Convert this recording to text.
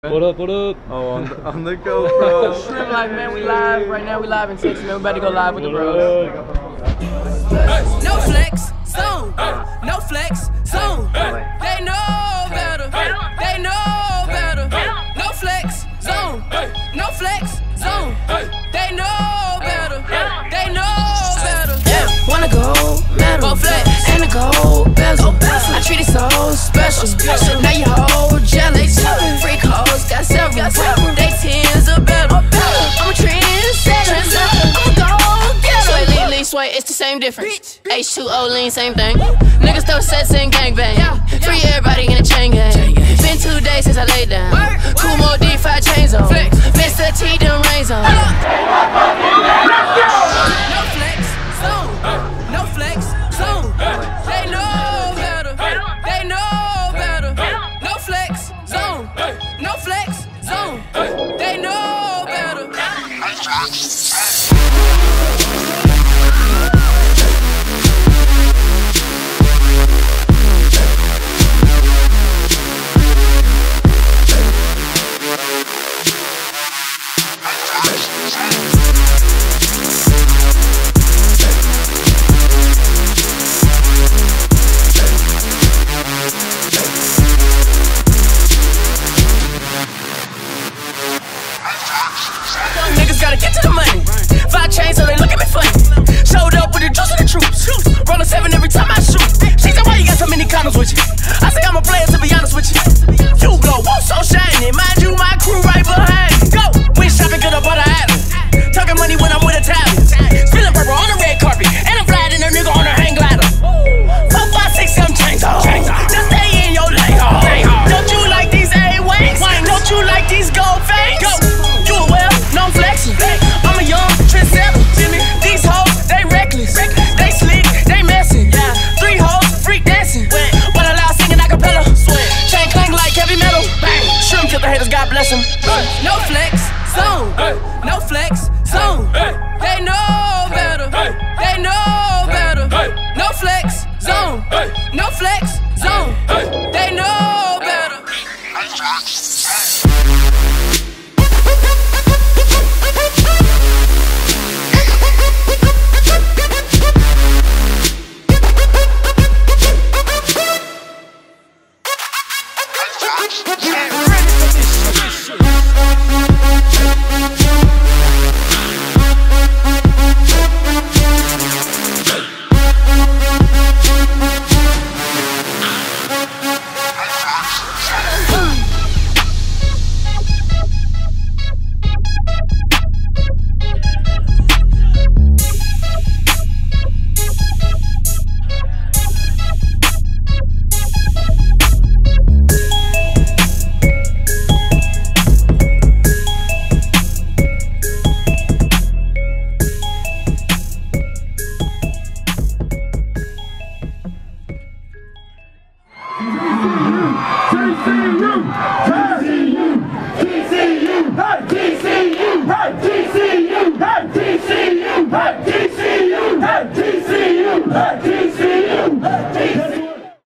What up, what up? Oh, on the GoPro. Slim Life, man, we live. Right now we live in Texas, man. We about to go live with the bros. No flex, zone. No flex, zone. They know better. They know better. No flex, zone. No flex, zone. They know better. They know better. Yeah, wanna go metal, flex, and a gold bezel. I treat it so special. Now you hold jealous. Freak hoes got several. They tens are better. I'm a trendsetter. I'm a go-getter. Swae, it's the same difference. H2O lean, same thing. Niggas throw sets and gangbang. Free everybody in a chain gang. Been 2 days since I laid down. Cool more D5 chains on. Mr. T, them rains on. No flex, zone. No flex, zone. They know better. They know better. No flex, zone. No flex, zone. They know better. Gotta get to the money. 5 chains, so they look at me funny. Showed up with the juice of the troops. Roll a 7 every time I shoot. She said, why you got so many condoms with you? I say, I'm a player, to be honest with you. You glow, whoa, so shiny. Mind you, my crew right behind. Go! We shopping good up on the island. Talking money when I'm with Italians. Spilling purple on the red carpet. And I'm flying a nigga on a hang glider. 4, 5, 6, 7 chains. Just stay in your lane. Don't you like these A-Wings? Don't you like these gold fangs? Go! You well, no flexing. I'm a young trendsetter. These hoes, they reckless. They slick, they messing. 3 hoes, freak dancing. When I loud singing acapella. Chain clang like heavy metal. Shrimp kill the haters, God bless them. No flex, zone. No flex, zone. They know better. They know better. No flex, zone. No flex, zone. They know better.